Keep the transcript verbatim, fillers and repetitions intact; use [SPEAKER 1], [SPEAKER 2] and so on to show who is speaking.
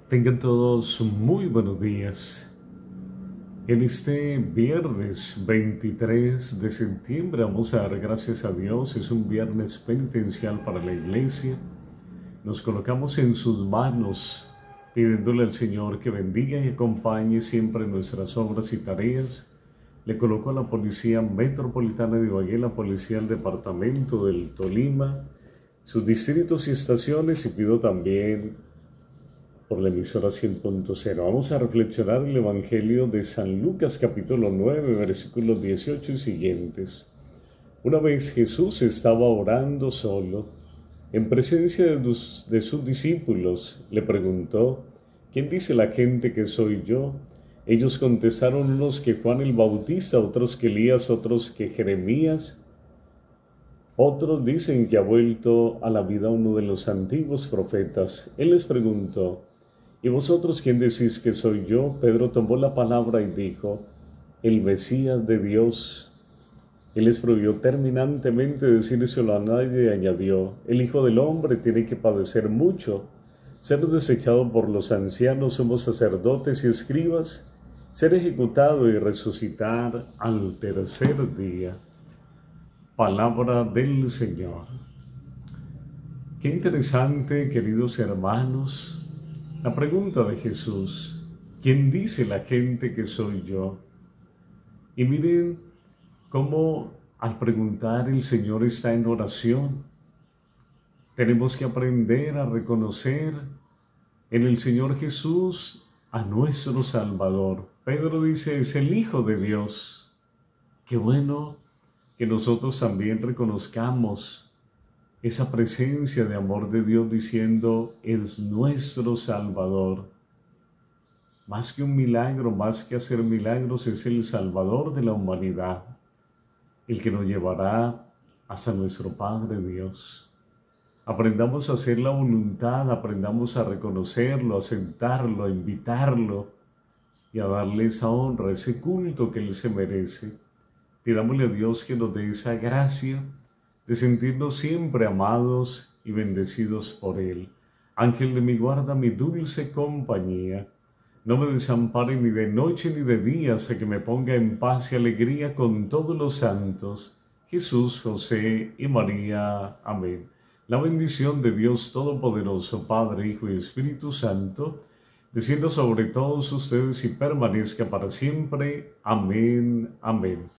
[SPEAKER 1] Tengan todos muy buenos días. En este viernes veintitrés de septiembre vamos a dar gracias a Dios. Es un viernes penitencial para la iglesia. Nos colocamos en sus manos pidiéndole al Señor que bendiga y acompañe siempre nuestras obras y tareas. Le coloco a la Policía Metropolitana de Ibagué, la Policía del Departamento del Tolima, sus distritos y estaciones, y pido también por la emisora cien punto cero. Vamos a reflexionar el Evangelio de San Lucas capítulo nueve, versículos dieciocho y siguientes. Una vez Jesús estaba orando solo, en presencia de, tus, de sus discípulos, le preguntó: ¿quién dice la gente que soy yo? Ellos contestaron, unos que Juan el Bautista, otros que Elías, otros que Jeremías. Otros dicen que ha vuelto a la vida uno de los antiguos profetas. Él les preguntó: ¿y vosotros quién decís que soy yo? Pedro tomó la palabra y dijo: el Mesías de Dios. Él les prohibió terminantemente decírselo a nadie y añadió: el Hijo del Hombre tiene que padecer mucho, ser desechado por los ancianos, sumos sacerdotes y escribas, ser ejecutado y resucitar al tercer día. Palabra del Señor. Qué interesante, queridos hermanos, la pregunta de Jesús: ¿quién dice la gente que soy yo? Y miren cómo al preguntar el Señor está en oración. Tenemos que aprender a reconocer en el Señor Jesús a nuestro Salvador. Pedro dice: es el Hijo de Dios. Qué bueno que nosotros también reconozcamos esa presencia de amor de Dios diciendo: es nuestro Salvador. Más que un milagro, más que hacer milagros, es el Salvador de la humanidad, el que nos llevará hasta nuestro Padre Dios. Aprendamos a hacer la voluntad, aprendamos a reconocerlo, a aceptarlo, a invitarlo y a darle esa honra, ese culto que Él se merece. Pidámosle a Dios que nos dé esa gracia de sentirnos siempre amados y bendecidos por Él. Ángel de mi guarda, mi dulce compañía, no me desampare ni de noche ni de día, hasta que me ponga en paz y alegría con todos los santos, Jesús, José y María. Amén. La bendición de Dios Todopoderoso, Padre, Hijo y Espíritu Santo, descienda sobre todos ustedes y permanezca para siempre. Amén. Amén.